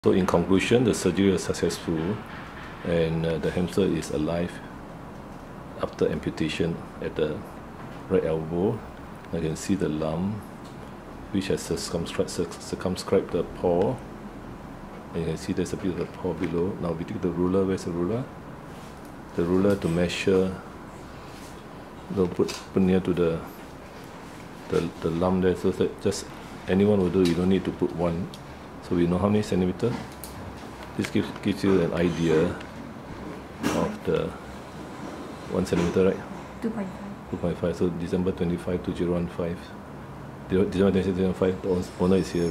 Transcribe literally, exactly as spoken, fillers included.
So in conclusion, the surgery was successful and uh, the hamster is alive after amputation at the right elbow. I can see the lump which has circumscribed, circumscribed the paw. And you can see there's a bit of the paw below. Now we take the ruler. Where's the ruler? The ruler to measure. Don't put, put near to the, the the lump there, so that just anyone will do. You don't need to put one. So we know how many centimeter. This gives gives you an idea of the one centimeter, right? Two point five. Two point five. So December twenty five, two zero one five. December twenty five, the owner is here.